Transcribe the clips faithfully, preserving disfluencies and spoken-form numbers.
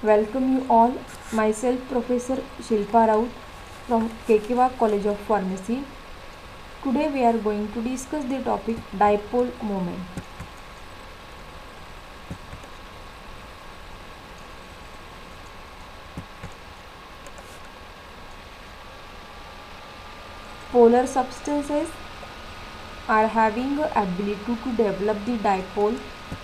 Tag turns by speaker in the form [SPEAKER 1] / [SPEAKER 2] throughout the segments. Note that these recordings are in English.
[SPEAKER 1] Welcome you all. Myself Professor Shilpa Raut from K K Wagh College of Pharmacy. Today we are going to discuss the topic dipole moment. Polar substances are having the ability to develop the dipole.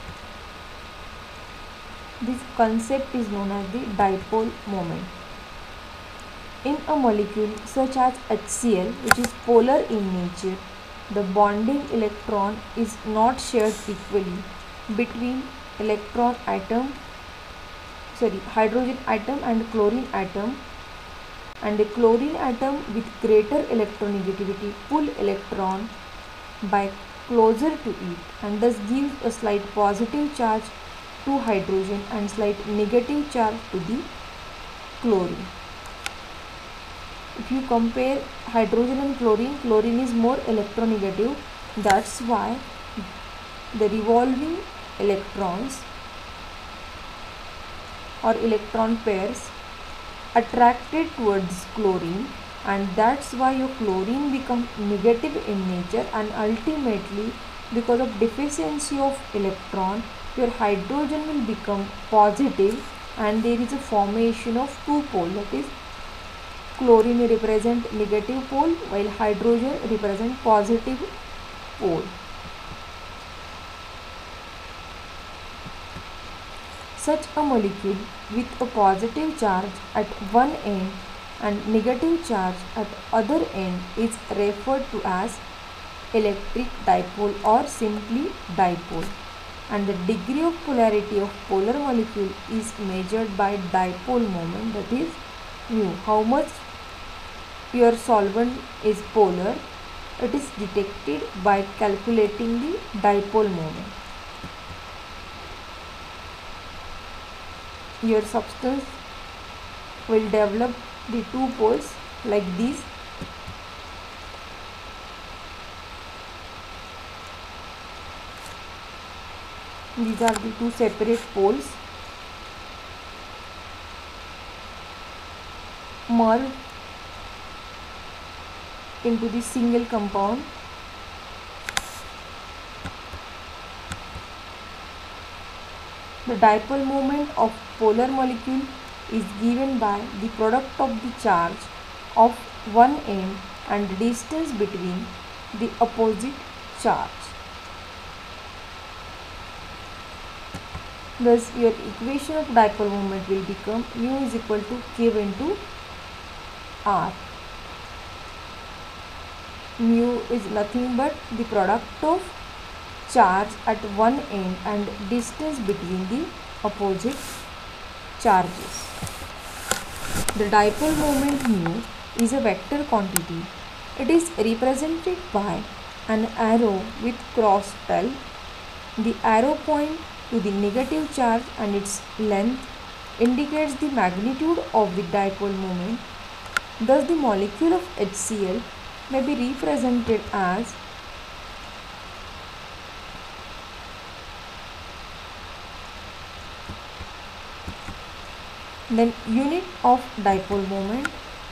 [SPEAKER 1] This concept is known as the dipole moment. In a molecule such as HCl, which is polar in nature, the bonding electron is not shared equally between electron atom, sorry, hydrogen atom and chlorine atom, and a chlorine atom with greater electronegativity pull electron by closer to it and thus gives a slight positive charge to hydrogen and slight negative charge to the chlorine. If you compare hydrogen and chlorine, chlorine is more electronegative. That's why the revolving electrons or electron pairs attracted towards chlorine, and that's why your chlorine becomes negative in nature, and ultimately because of deficiency of electron your hydrogen will become positive and there is a formation of two poles, that is chlorine represent negative pole while hydrogen represent positive pole. Such a molecule with a positive charge at one end and negative charge at other end is referred to as electric dipole or simply dipole, and the degree of polarity of polar molecule is measured by dipole moment, that is mu. How much your solvent is polar, it is detected by calculating the dipole moment. Your substance will develop the two poles like this. These are the two separate poles merged into the single compound. The dipole moment of polar molecule is given by the product of the charge of one end and the distance between the opposite charge. Thus, your equation of dipole moment will become mu is equal to Q into R. Mu is nothing but the product of charge at one end and distance between the opposite charges. The dipole moment mu is a vector quantity. It is represented by an arrow with cross tail. The arrow point to the negative charge and its length indicates the magnitude of the dipole moment. Thus, the molecule of HCl may be represented as then unit of dipole moment.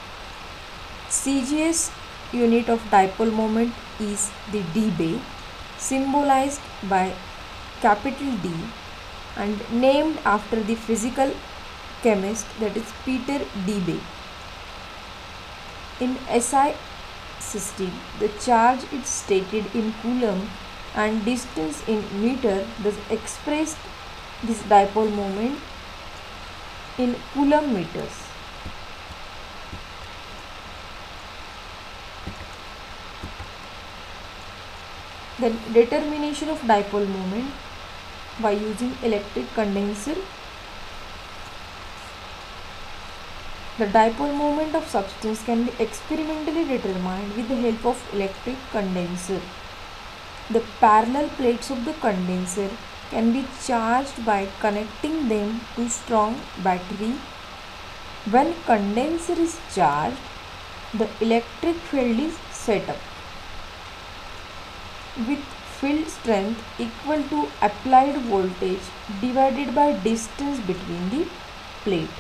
[SPEAKER 1] C G S unit of dipole moment is the dBA, symbolized by capital D and named after the physical chemist, that is Peter dBA. In S I system, the charge is stated in coulomb and distance in meter, thus expressed this dipole moment in coulomb meters. Then determination of dipole moment by using electric condenser. The dipole moment of substance can be experimentally determined with the help of electric condenser. The parallel plates of the condenser can be charged by connecting them to strong battery. When condenser is charged, the electric field is set up with field strength equal to applied voltage divided by distance between the plate.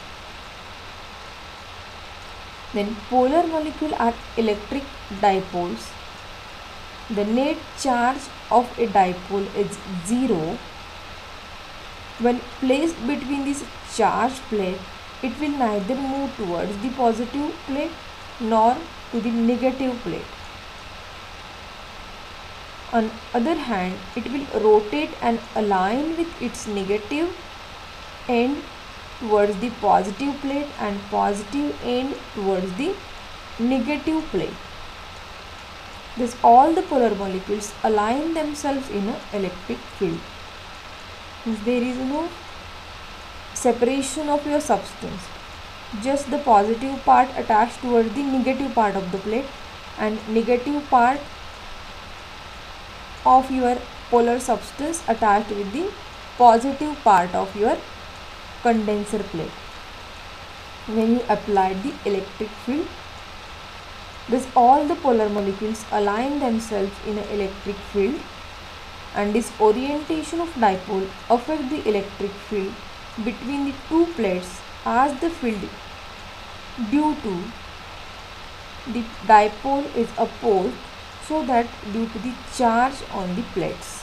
[SPEAKER 1] Then polar molecule are electric dipoles. The net charge of a dipole is zero. When placed between this charged plate, it will neither move towards the positive plate nor to the negative plate. On other hand, it will rotate and align with its negative end towards the positive plate and positive end towards the negative plate. Thus, all the polar molecules align themselves in an electric field. Means there is no separation of your substance. Just the positive part attached towards the negative part of the plate and negative part of your polar substance attached with the positive part of your condenser plate. When you apply the electric field, thus all the polar molecules align themselves in an electric field, and this orientation of dipole affects the electric field between the two plates as the field due to the dipole is opposed, so that due to the charge on the plates.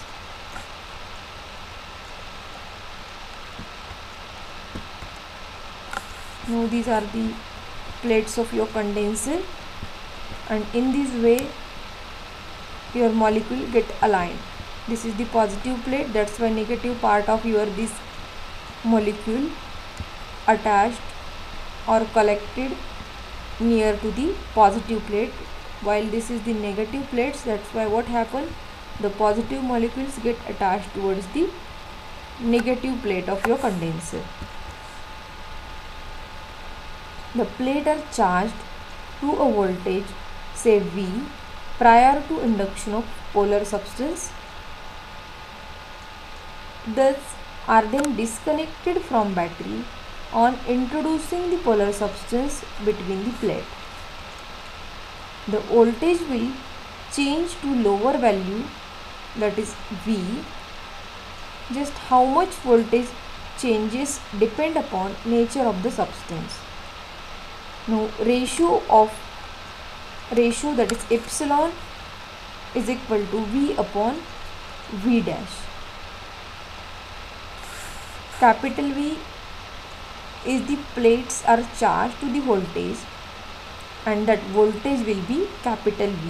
[SPEAKER 1] Now these are the plates of your condenser, and in this way your molecule get aligned. This is the positive plate, that's why negative part of your this molecule attached or collected near to the positive plate, while this is the negative plates. That's why what happened, the positive molecules get attached towards the negative plate of your condenser. The plate are charged to a voltage, say V, prior to induction of polar substance. Thus are then disconnected from battery on introducing the polar substance between the plate. The voltage will change to lower value, that is V. Just how much voltage changes depend upon nature of the substance. Now ratio of ratio, that is epsilon, is equal to V upon V dash. Capital V is the plates are charged to the voltage, and that voltage will be capital V.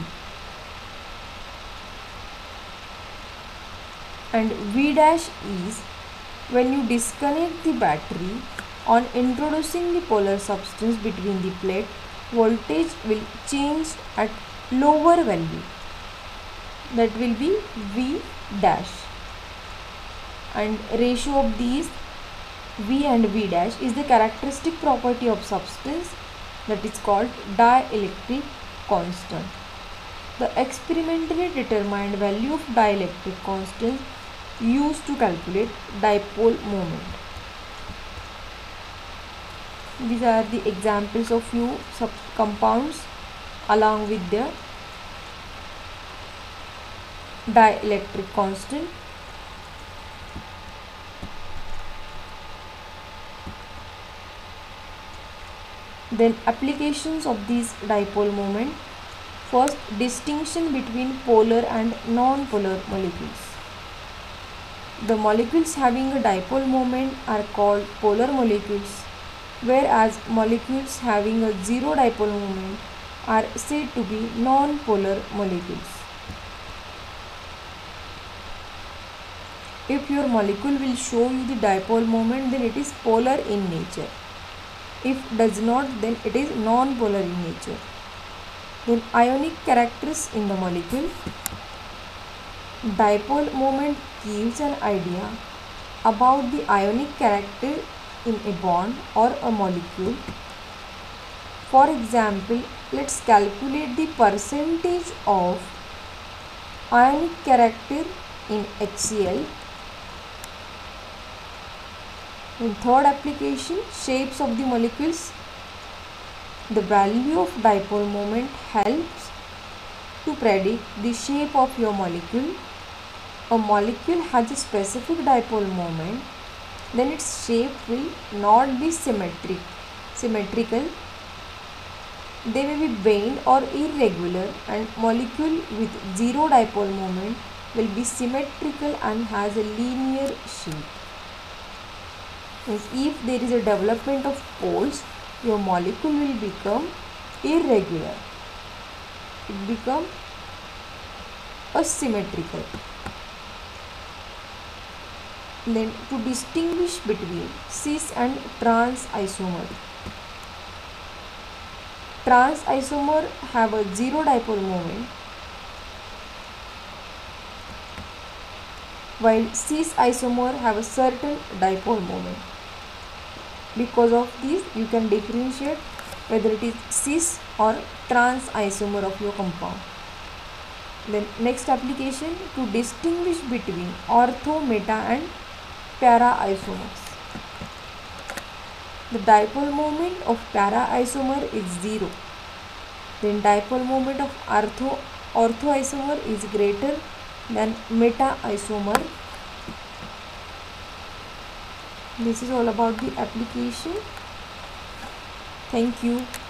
[SPEAKER 1] And V dash is when you disconnect the battery on introducing the polar substance between the plate, voltage will change at lower value, that will be V dash. And ratio of these V and V dash is the characteristic property of substance, that is called dielectric constant. The experimentally determined value of dielectric constant used to calculate dipole moment. These are the examples of few sub compounds along with their dielectric constant. Then applications of these dipole moment. First, distinction between polar and non-polar molecules. The molecules having a dipole moment are called polar molecules, whereas molecules having a zero dipole moment are said to be non-polar molecules. If your molecule will show you the dipole moment, then it is polar in nature. If does not, then it is non-polar in nature. Then ionic characters in the molecule. Dipole moment gives an idea about the ionic character in a bond or a molecule. For example, let's calculate the percentage of ionic character in HCl. In third application, shapes of the molecules. The value of dipole moment helps to predict the shape of your molecule. A molecule has a specific dipole moment then its shape will not be symmetric symmetrical. They may be bent or irregular, and molecule with zero dipole moment will be symmetrical and has a linear shape. Means if there is a development of poles, your molecule will become irregular. It become asymmetrical. Then to distinguish between cis and trans isomer. Trans isomer have a zero dipole moment, while cis isomer have a certain dipole moment. Because of this, you can differentiate whether it is cis or trans isomer of your compound. Then next application, to distinguish between ortho, meta and para isomers. The dipole moment of para isomer is zero. Then dipole moment of ortho ortho isomer is greater than meta isomer. This is all about the application. Thank you.